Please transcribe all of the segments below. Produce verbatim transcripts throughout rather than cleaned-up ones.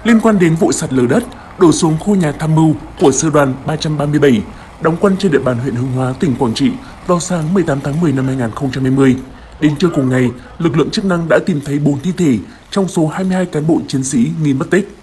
Liên quan đến vụ sạt lở đất đổ xuống khu nhà tham mưu của Sư đoàn ba trăm ba mươi bảy, đóng quân trên địa bàn huyện Hướng Hóa, tỉnh Quảng Trị vào sáng mười tám tháng mười năm hai nghìn không trăm hai mươi. Đến trưa cùng ngày, lực lượng chức năng đã tìm thấy bốn thi thể trong số hai mươi hai cán bộ chiến sĩ nghi mất tích.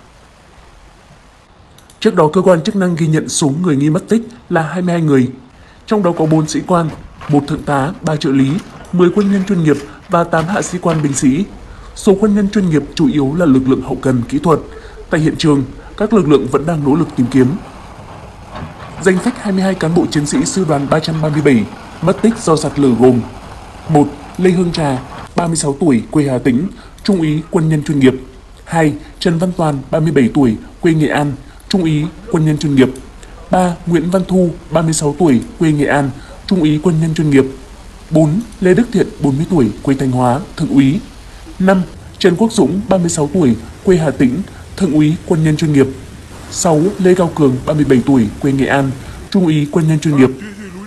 Trước đó, cơ quan chức năng ghi nhận số người nghi mất tích là hai mươi hai người, trong đó có bốn sĩ quan, một thượng tá, ba trợ lý, mười quân nhân chuyên nghiệp và tám hạ sĩ quan binh sĩ. Số quân nhân chuyên nghiệp chủ yếu là lực lượng hậu cần kỹ thuật. Tại hiện trường, các lực lượng vẫn đang nỗ lực tìm kiếm. Danh sách hai mươi hai cán bộ chiến sĩ Sư đoàn ba trăm ba mươi bảy mất tích do sạt lở gồm: một. Lê Hương Trà, ba mươi sáu tuổi, quê Hà Tĩnh, trung úy, quân nhân chuyên nghiệp. hai. Trần Văn Toàn, ba mươi bảy tuổi, quê Nghệ An, trung úy, quân nhân chuyên nghiệp. ba. Nguyễn Văn Thu, ba mươi sáu tuổi, quê Nghệ An, trung úy, quân nhân chuyên nghiệp. bốn. Lê Đức Thiện, bốn mươi tuổi, quê Thanh Hóa, thượng úy. năm. Trần Quốc Dũng, ba mươi sáu tuổi, quê Hà Tĩnh, thượng úy, quân nhân chuyên nghiệp. sáu. Lê Cao Cường, ba mươi bảy tuổi, quê Nghệ An, trung úy, quân nhân chuyên nghiệp.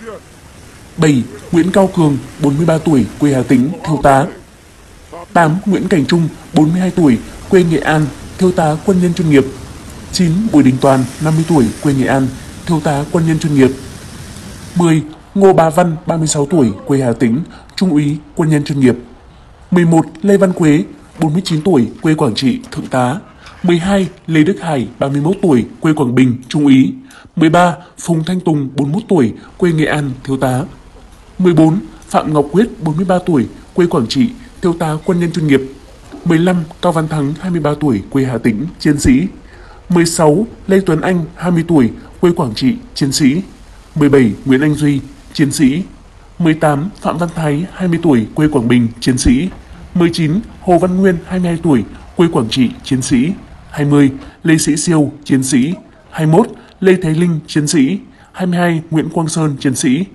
bảy. Nguyễn Cao Cường, bốn mươi ba tuổi, quê Hà Tĩnh, thiếu tá. tám. Nguyễn Cảnh Trung, bốn mươi hai tuổi, quê Nghệ An, thiếu tá, quân nhân chuyên nghiệp. chín. Bùi Đình Toàn, năm mươi tuổi, quê Nghệ An, thiếu tá, quân nhân chuyên nghiệp. mười. Ngô Bá Văn, ba mươi sáu tuổi, quê Hà Tĩnh, trung úy, quân nhân chuyên nghiệp. mười một. Lê Văn Quế, bốn mươi chín tuổi, quê Quảng Trị, thượng tá. mười hai. Lê Đức Hải, ba mươi mốt tuổi, quê Quảng Bình, trung úy. mười ba. Phùng Thanh Tùng, bốn mươi mốt tuổi, quê Nghệ An, thiếu tá. mười bốn. Phạm Ngọc Quyết, bốn mươi ba tuổi, quê Quảng Trị, thiếu tá, quân nhân chuyên nghiệp. mười lăm. Cao Văn Thắng, hai mươi ba tuổi, quê Hà Tĩnh, chiến sĩ. mười sáu. Lê Tuấn Anh, hai mươi tuổi, quê Quảng Trị, chiến sĩ. mười bảy. Nguyễn Anh Duy, chiến sĩ. mười tám. Phạm Văn Thái, hai mươi tuổi, quê Quảng Bình, chiến sĩ. mười chín. Hồ Văn Nguyên, hai mươi hai tuổi, quê Quảng Trị, chiến sĩ. hai mươi. Lê Sĩ Siêu, chiến sĩ. hai mươi mốt. Lê Thế Linh, chiến sĩ. hai mươi hai. Nguyễn Quang Sơn, chiến sĩ.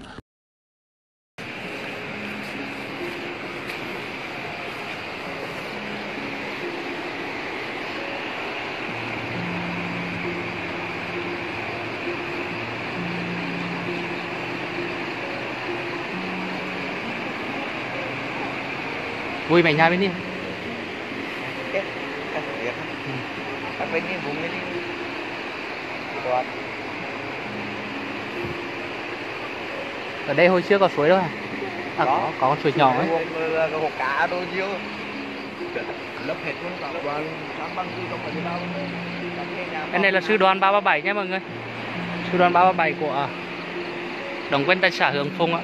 Vui mày nhà bên đi. Các bên đi vùng đi đi. Ở đây hồi xưa có suối đâu à? À có, có suối nhỏ ấy. Có hồ cá đâu chứ. Lấp hết luôn cả đoàn sáng băng tư không phải thế nào. Cái này là sư đoàn ba ba bảy nhé mọi người. Sư đoàn ba ba bảy của đóng quân tại xã Hướng Phùng ạ.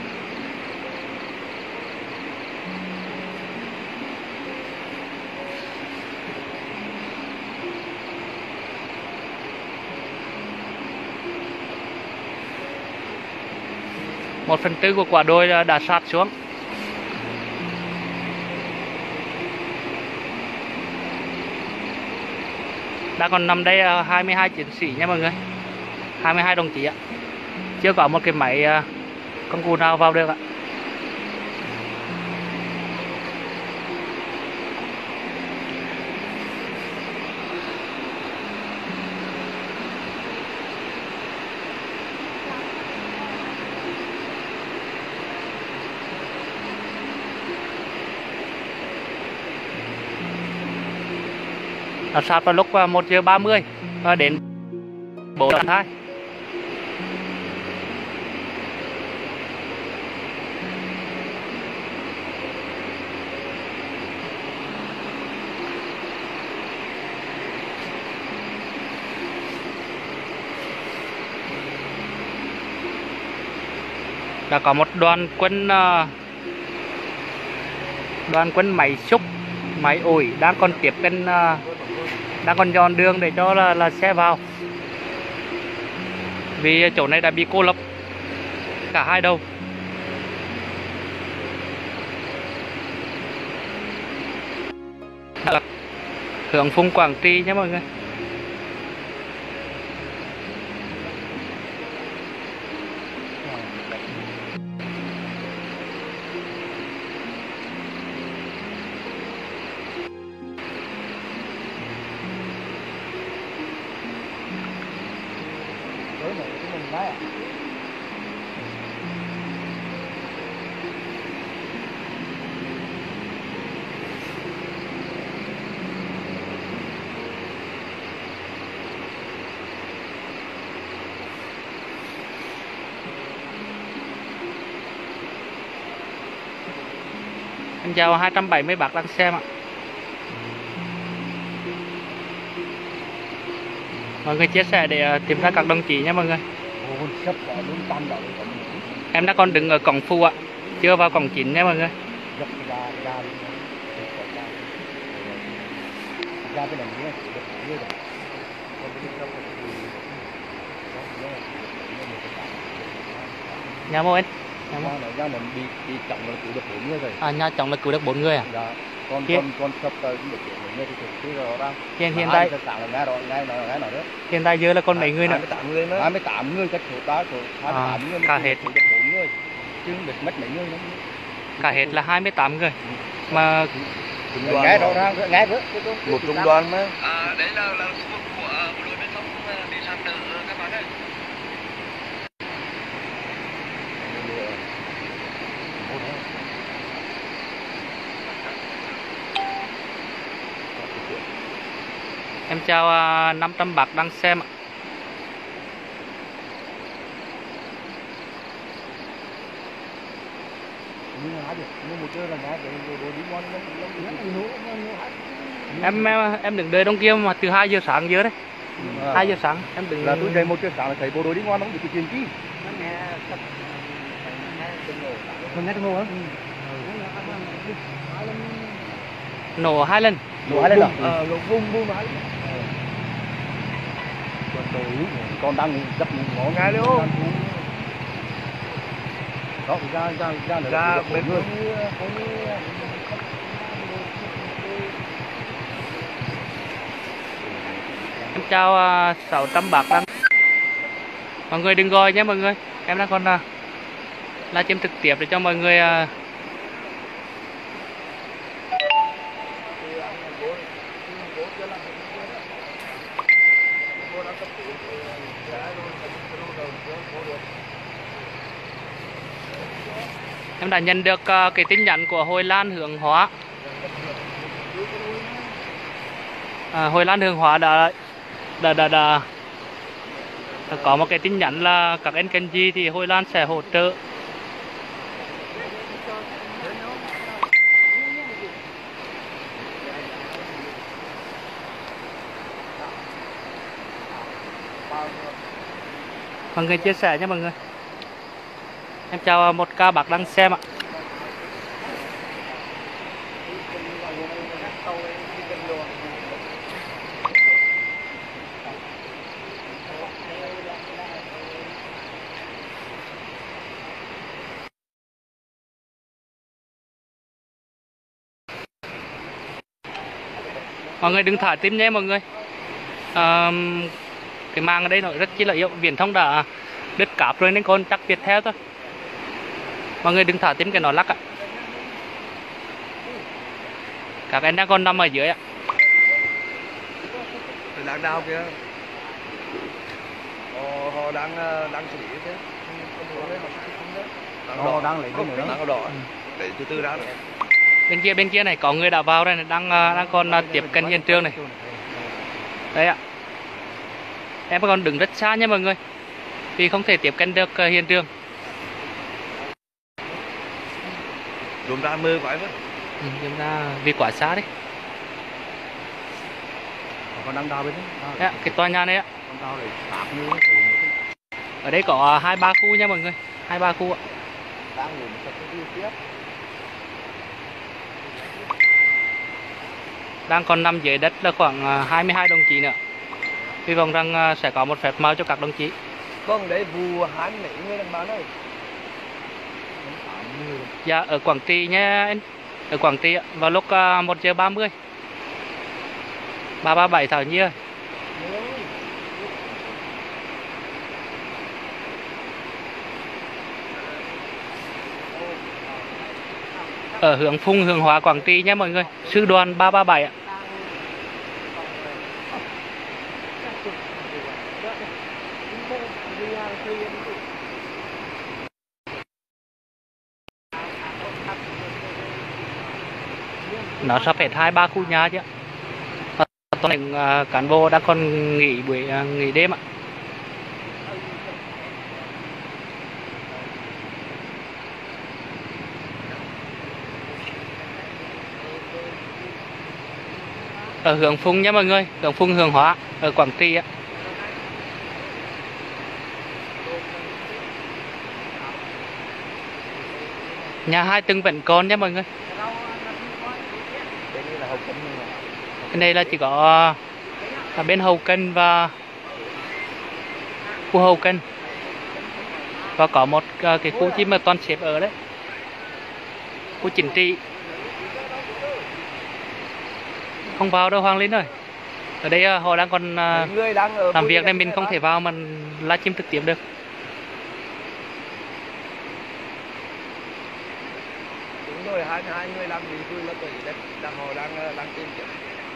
Một phần tư của quả đồi đã sạt xuống. Đã còn nằm đây hai mươi hai chiến sĩ nha mọi người, hai mươi hai đồng chí ạ. Chưa có một cái máy công cụ nào vào được ạ. Nó sạt vào lúc một giờ ba mươi và đến bốn giờ hai. Đã có một đoàn quân đoàn quân máy xúc, máy ủi đang còn tiếp cận, đang còn dọn đường để cho là, là xe vào, vì chỗ này đã bị cô lập cả hai đầu. Hướng Phùng Quảng Trị nhé mọi người. Em chào hai trăm bảy mươi bác đang xem ạ. Mọi người chia sẻ để uh, tìm ra các đồng chí nhé mọi người. Em đã còn đứng ở cổng phụ ạ, chưa vào cổng chính nhé mọi người. Nhà mô anh. Nhà mô. Nhà mình bị bị trọng là cứu được bốn người rồi. À, nhà chồng là cứu được bốn người à? Dạ. Con Hiện- con con sắp tới cũng được bốn người thì thực sự rõ ràng. Hiện hiện tại Tặng là nghe rồi, nghe nói nghe nói đó. hiện tại giờ là còn mấy người nữa? hai mươi tám người nữa. hai mươi tám người cách số ta số hai mươi tám À, người cả mới hết. cứu được bốn người. Chứ không được mất mấy người nữa. Cả hết là hai mươi tám người. Mà Nghe rõ ràng, nghe với một trung đoàn mà. À, đấy là là khu vực của bộ đội biên phòng đi săn đỡ các bạn ơi. em chào uh, năm trăm bác đang xem ạ. Em em, em đứng đợi đông kia mà từ hai giờ sáng giờ đấy. hai giờ sáng em đứng Là tôi dậy một giờ sáng là thấy bộ đội đi ngoan không bị cái chuyện chi. Không nghe tiếng nổ hả? nổ hai lần. Nổ hai lần à? Ờ, nổ bung bung hai lần. Con đang rất ngó ngay luôn. Đó, ra ra ra ra bên người. Em chào uh, sáu trăm bác đang. Mọi người đừng gọi nhé mọi người. Em đang còn uh, livestream trực tiếp để cho mọi người uh, em đã nhận được uh, cái tin nhắn của Hội Lan Hướng Hóa. À, Hội Lan Hướng Hóa đã đã, đã đã đã có một cái tin nhắn là các anh cần gì thì Hội Lan sẽ hỗ trợ. Mọi người chia sẻ nhé mọi người. Em chào một ca bác đang xem ạ. Mọi người đừng thả tim nhé mọi người. À, cái mạng ở đây nó rất chi là yếu, viễn thông đã đứt cáp rồi nên con chắc Viettel thôi. Mọi người đừng thả tim cái nó lắc ạ. Các em đang còn nằm ở dưới ạ. Đang đau kìa. Họ, họ đang đang xử lý thế. Họ đang lấy cái nữa. Đang đỏ. Để từ từ ra rồi. Bên kia bên kia này có người đã vào đây này, đang đang còn tiếp cận hiện trường này. Đấy ạ. Em còn đứng rất xa nha mọi người, vì không thể tiếp cận được hiện trường. Chúng ta mơ quái vậy. Ừ, chúng ta vì quá xa đấy. Còn đang đau bên đấy. Đấy ạ, cái tòa nhà này ạ. Con đau này tạp như Ở đây có hai ba khu nha mọi người, hai ba khu ạ. đang ngủ một cái tiếp. Đang còn nằm dưới đất là khoảng hai mươi hai đồng chí nữa. Hy vọng rằng sẽ có một phép màu cho các đồng chí. Con đấy vụ hán mấy người đàn bà ơi. Dạ ở Quảng Trị nhé anh. Ở Quảng Trị ạ, vào lúc một giờ ba mươi. ba ba bảy Thảo Nhi ơi. Ở hướng Phùng, hướng Hóa, Quảng Trị nhé mọi người. Sư đoàn ba ba bảy ạ. Nó sắp hết hai ba khu nhà chứ ạ. Toàn những cán bộ đang còn nghỉ buổi nghỉ đêm ạ. ở Hướng Phùng nhé mọi người, Hướng Phùng Hướng Hóa ở Quảng Trị á. Nhà hai tầng vẫn còn nhé mọi người. Bên này là hậu cần nhưng mà Cái này là chỉ có ở bên Hậu Cần và khu Hậu Cần, và có một cái khu chim mà toàn xếp ở đấy, khu chính trị. Không vào đâu Hoàng Linh ơi, ở đây à, họ đang còn à, mấy người đang ở làm vui việc nên vẻ mình không thể vào mà livestream trực tiếp được. đúng rồi, hai hai người đang bị vui là bởi đất đang họ đang ờ, đang tìm kiếm.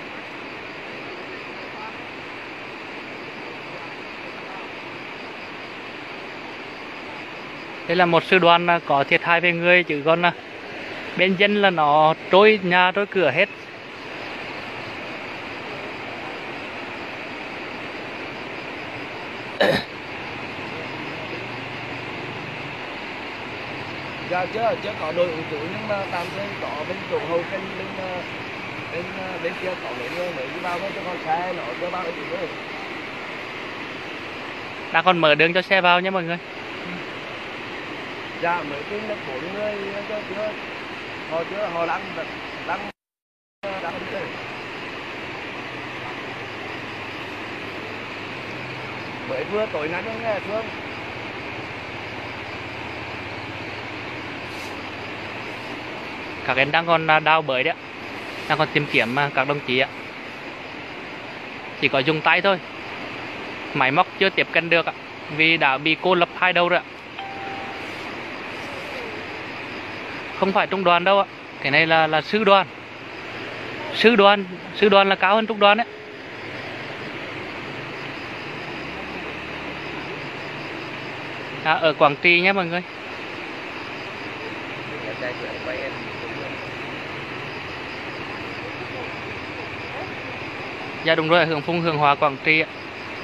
Đây là một sư đoàn à, có thiệt hại về người, chứ còn à, bên dân là nó trôi nhà trôi cửa hết. Dạ chưa chưa có đội ứng cứu nhưng mà tạm thời có bên chỗ hậu cần bên ờ, bên ờ, bên kia có mấy người mới đi vào thôi, chứ còn xe nó chưa vào được nữa. Đang còn mở đường cho xe vào nhé mọi người. Dạ mới tin được bốn người chưa chưa họ chưa họ đang đang đang đi chơi. Mới vừa tối nay thôi nghe thương. Các em đang còn à, đào bới đấy ạ, đang còn tìm kiếm à, các đồng chí ạ. Chỉ có dùng tay thôi, máy móc chưa tiếp cận được ạ, vì đã bị cô lập hai đầu rồi ạ. Không phải trung đoàn đâu ạ, cái này là là sư đoàn. Sư đoàn, sư đoàn là cao hơn trung đoàn đấy. À, ở Quảng Trị nhé mọi người. Dạ đúng rồi, ở Hướng Phùng Hướng Hóa Quảng Trị ạ.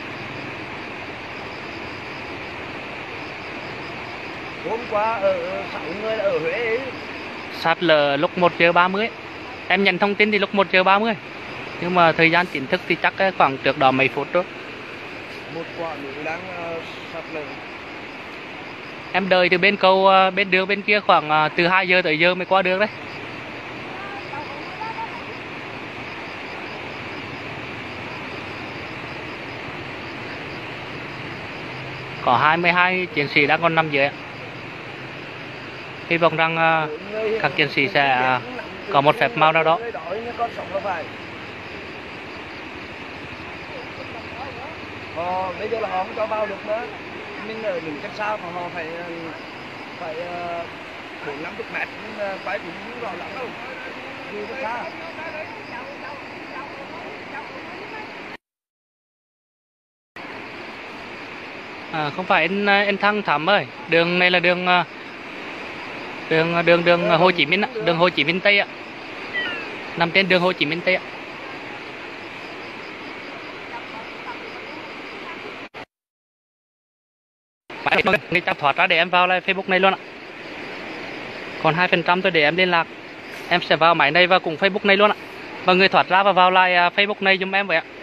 Hôm qua ở sáu người là ở Huế ấy. Sạt lở lúc một giờ ba mươi. Em nhận thông tin thì lúc một giờ ba mươi. Nhưng mà thời gian chính thức thì chắc khoảng trước đó mấy phút đó. Một quả núi đang uh, sạt lở. Em đợi từ bên cầu uh, bên đường bên kia khoảng uh, từ hai giờ tới giờ mới qua được đấy. Có hai mươi hai chiến sĩ đang còn nằm dưới ạ. Hy vọng rằng uh, các chiến sĩ sẽ uh, có một phép màu nào đó. Họ bây giờ là họ không cho vào được nữa. Mình ở những cách xa mà họ phải phải bốn năm chục mét, nhưng quay cũng không rõ lắm đâu. Đi rất xa. À, không phải anh anh Thăng Thắm ơi, đường này là đường đường đường đường Hồ Chí Minh ạ, đường Hồ Chí Minh Tây ạ, nằm trên đường Hồ Chí Minh Tây ạ. Người ta thoát ra để em vào lại Facebook này luôn ạ. Còn hai phần trăm tôi để em liên lạc, em sẽ vào máy này và cùng Facebook này luôn ạ. Và người thoát ra và vào lại Facebook này giùm em vậy ạ.